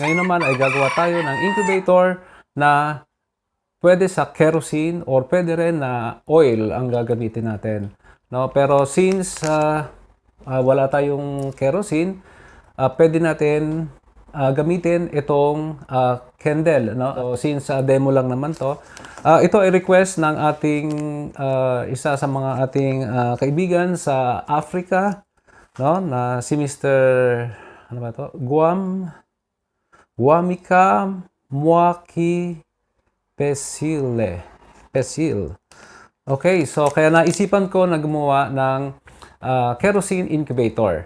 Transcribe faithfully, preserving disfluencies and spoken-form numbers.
Ngayon naman ay gagawa tayo ng incubator na pwede sa kerosene or pwede rin na oil ang gagamitin natin. No? Pero since uh, uh, wala tayong kerosene, uh, pwede natin uh, gamitin itong uh, candle. No? So, since uh, demo lang naman to, uh, ito ay request ng ating uh, isa sa mga ating uh, kaibigan sa Africa, no? Na si Mister ano ba to? Guam Guamica Mwaki Pesile. Pesil. Okay, so kaya naisipan ko na gumawa ng uh, kerosene incubator.